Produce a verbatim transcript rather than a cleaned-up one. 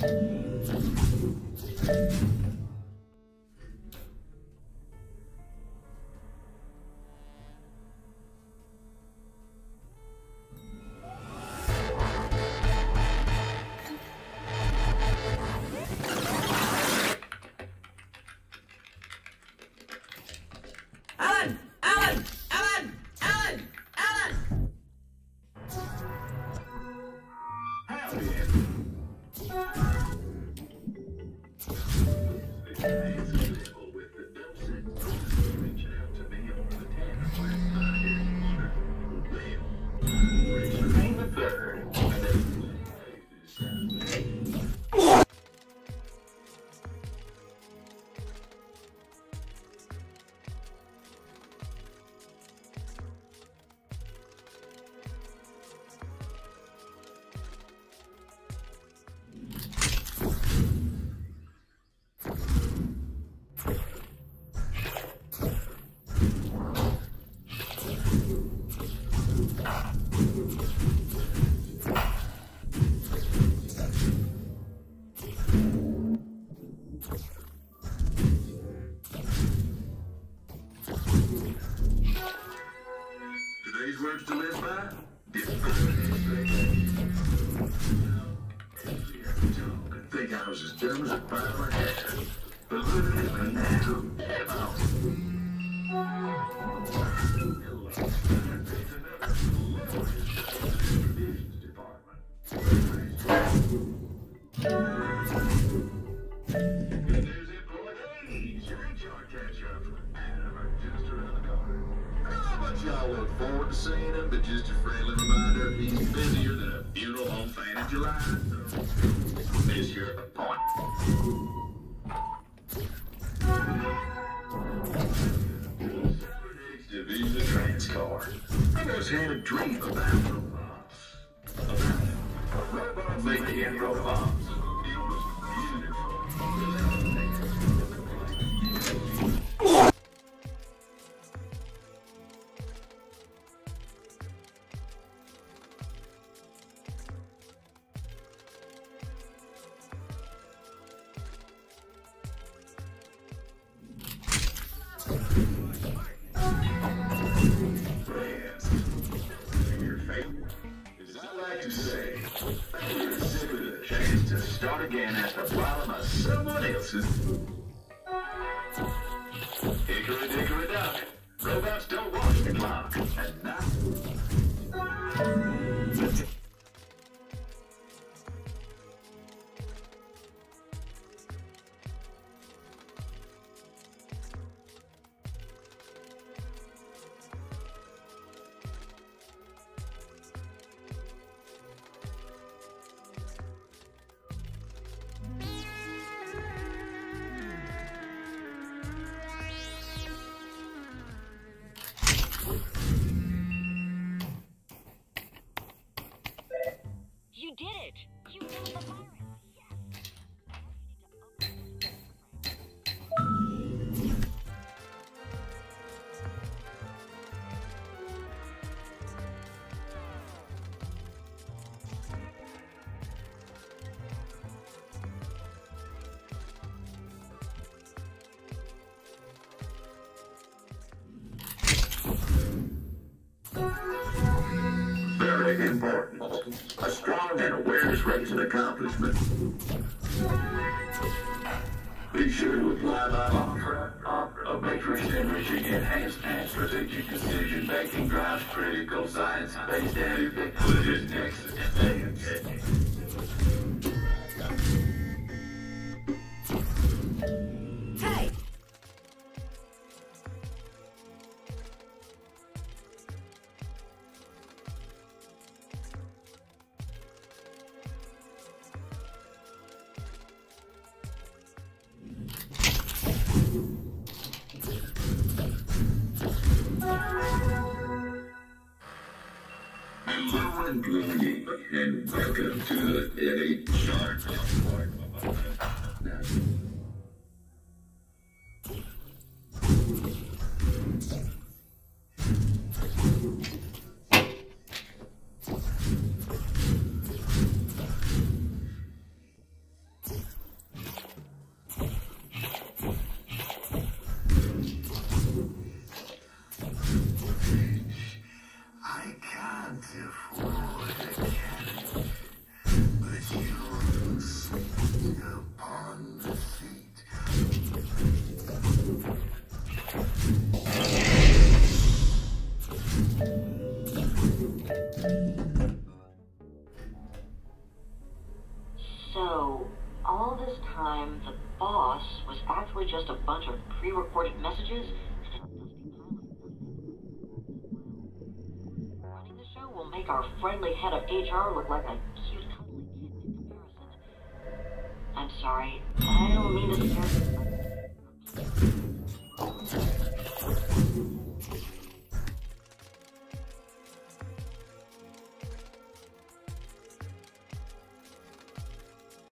Alan! Alan! Alan! Alan! Alan! Today's words to live by? Think I was as dumb as a pile of hair. But look at me now. Y'all look forward to seeing him, but just a friendly reminder, he's busier than a funeral home fan in July, so miss your appointment. Division of Transcar. I just had a dream about robots. About robots making robots. It was beautiful. To say, we're sick with a chance to start again at the bottom of someone else's. Hickory dickory dock. Robots don't watch the clock. And now. You did it! You killed the virus! Very important. A strong and awareness rates an accomplishment. Be sure to apply my mantra. A matrix enriching enhancement strategic decision making drives critical science-based and ubiquitous nexus. Hey! Hello and greeting, and welcome to the Eddie Shark. So, all this time, the boss was actually just a bunch of pre-recorded messages and a dusty pile of nothing. Running the show will make our friendly head of H R look like a cute, cuddly kitten in comparison. I'm sorry, I don't mean to scare you.